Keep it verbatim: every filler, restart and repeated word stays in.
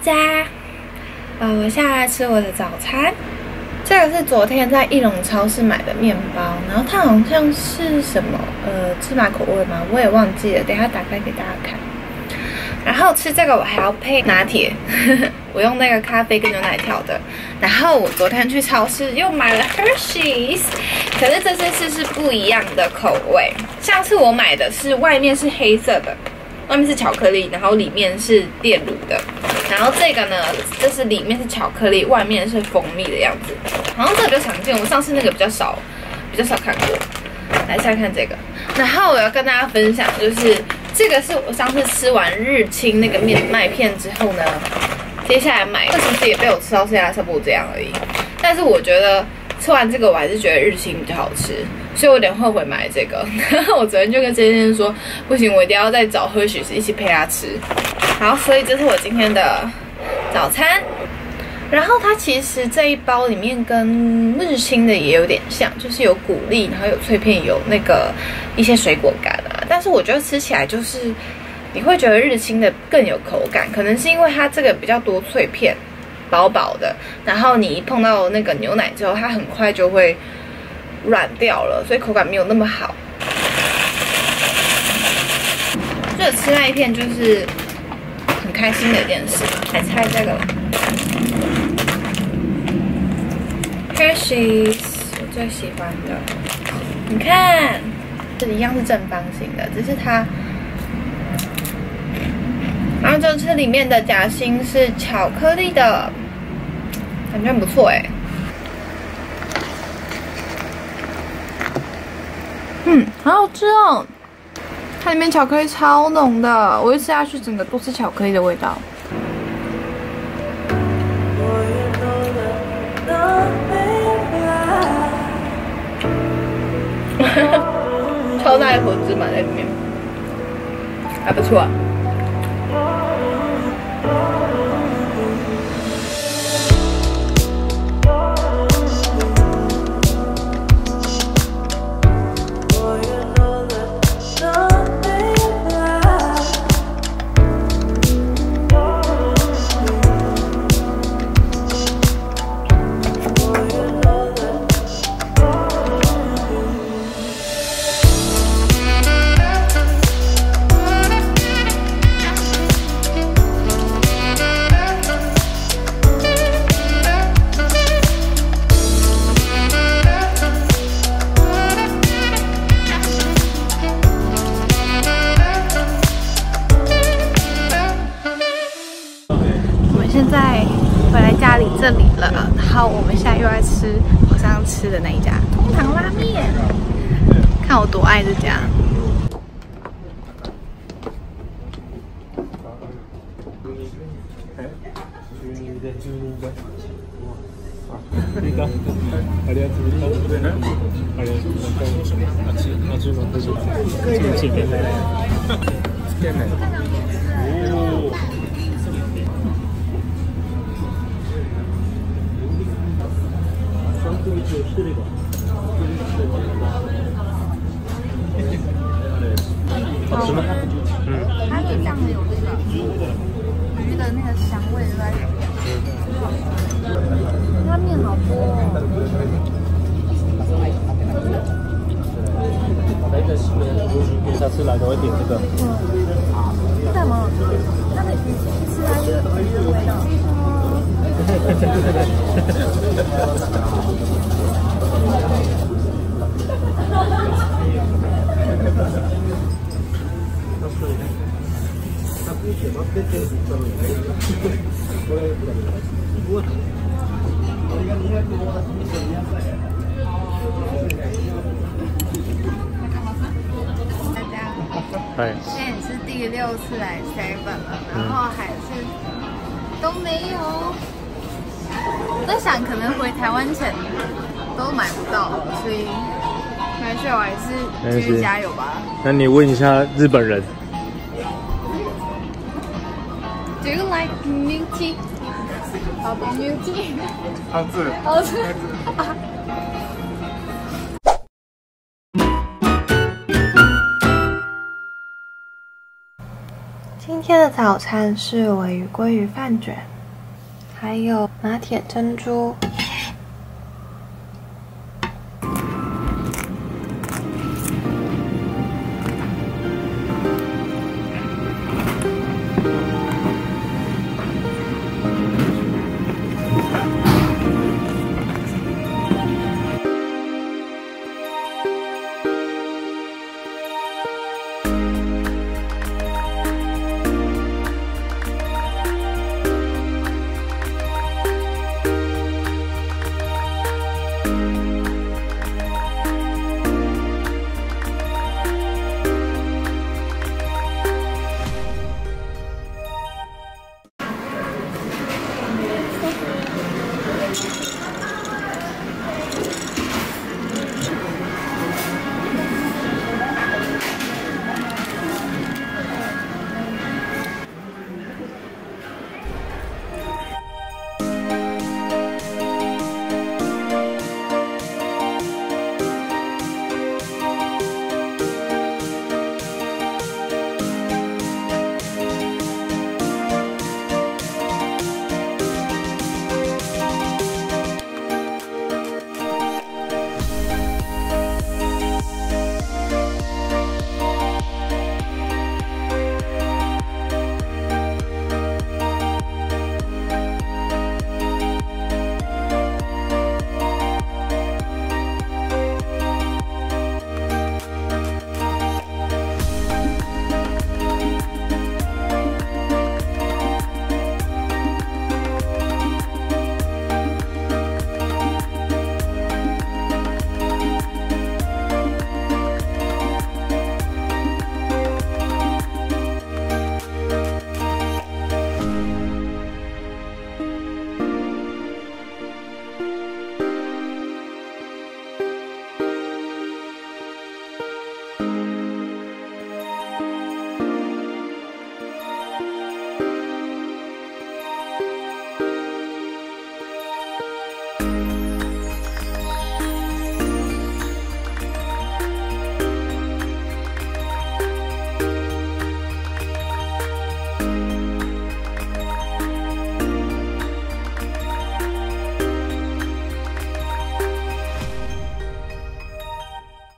家，呃，我现在吃我的早餐。这个是昨天在一龙超市买的面包，然后它好像是什么呃芝麻口味吗？我也忘记了，等一下打开给大家看。然后吃这个我还要配拿铁，呵呵我用那个咖啡跟牛奶调的。然后我昨天去超市又买了 Hershey's， 可是这次是是不一样的口味。上次我买的是外面是黑色的。 外面是巧克力，然后里面是炼乳的。然后这个呢，就是里面是巧克力，外面是蜂蜜的样子。好像这个比较常见，我上次那个比较少，比较少看过。来下看这个，然后我要跟大家分享，就是这个是我上次吃完日清那个面麦片之后呢，接下来买，这其实也被我吃到现在差不多这样而已。但是我觉得吃完这个，我还是觉得日清比较好吃。 所以我有点后悔买这个。我昨天就跟这先生说，不行，我一定要再找喝许一起陪他吃。好，所以这是我今天的早餐。然后它其实这一包里面跟日清的也有点像，就是有谷粒，然后有脆片，有那个一些水果干啊。但是我觉得吃起来就是你会觉得日清的更有口感，可能是因为它这个比较多脆片，薄薄的，然后你一碰到那个牛奶之后，它很快就会 软掉了，所以口感没有那么好。这吃那一片就是很开心的一件事。来猜这个了 ，Hershey's 我最喜欢的。你看，这里一样是正方形的，只是它，然后这次里面的夹心是巧克力的，感觉很不错哎。 嗯，好好吃哦！它里面巧克力超浓的，我一吃下去，整个都是巧克力的味道。超大一坨芝麻在里面，还不错。 现在回来家里这里了，然后我们现在又在吃我上次吃的那一家通堂拉面，看我多爱这家。好吃吗？嗯，它的酱有那个鱼的那个香味在里面。它面好多哦。 下次来都会点这个。 嗯，干嘛？它的鱼吃起来就是鱼的味道。 哎， 现在也是第六次来 seven 了，然后还是都没有。我在想，可能回台湾前都买不到了，所以没事，我还是继续加油吧。 那你问一下日本人 ，Do you like milk tea？ 好的 milk tea。 好吃， 好吃。今天的早餐是鲔鱼鲑鱼饭卷。 还有拿铁珍珠。